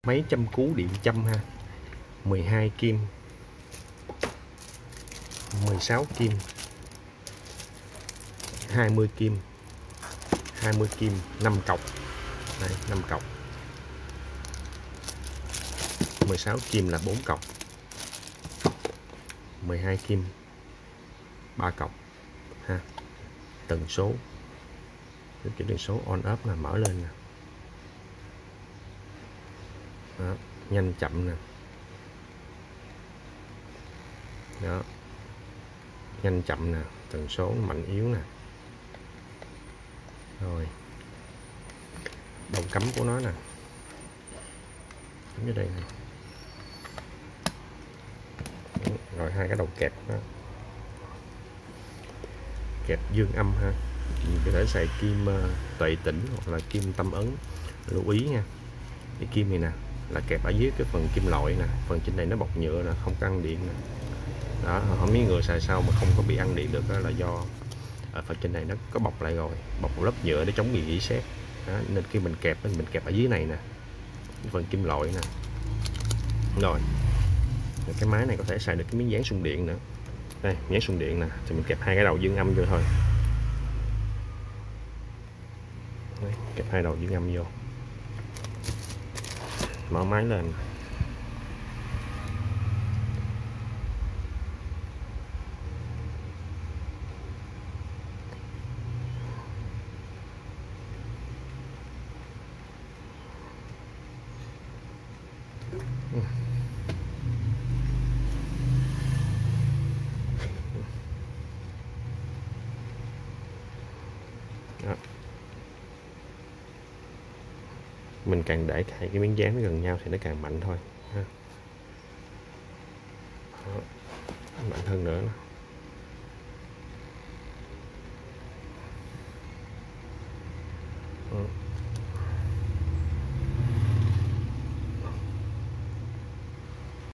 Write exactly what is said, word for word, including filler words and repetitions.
Máy châm cứu điện châm ha. mười hai kim, mười sáu kim, hai mươi kim, hai mươi kim, năm cọc. Đây, năm cọc. mười sáu kim là bốn cọc. mười hai kim ba cọc ha. Tần số, cái tần số on off là mở lên nè. Đó, nhanh chậm nè. Đó, nhanh chậm nè, tần số mạnh yếu nè. Rồi đầu cắm của nó nè, cắm ở đây nè. Rồi hai cái đầu kẹp đó, kẹp dương âm ha. Mình có thể xài kim uh, tuệ tĩnh hoặc là kim tâm ấn. Lưu ý nha, cái kim này nè là kẹp ở dưới cái phần kim loại nè, phần trên này nó bọc nhựa nè, không có ăn điện nè. Đó, không biết người xài sao mà không có bị ăn điện được đó, là do ở phần trên này nó có bọc lại rồi, bọc một lớp nhựa để chống bị rỉ sét. Đó, nên khi mình kẹp mình kẹp ở dưới này nè, phần kim loại nè. Rồi cái máy này có thể xài được cái miếng dán xung điện nữa. Đây, miếng xung điện nè, thì mình kẹp hai cái đầu dương âm vô thôi. Đây, kẹp hai đầu dương âm vô, mở máy lên. Đó. Mình càng để hai cái miếng dán nó gần nhau thì nó càng mạnh thôi ha. Đó. Mạnh hơn nữa.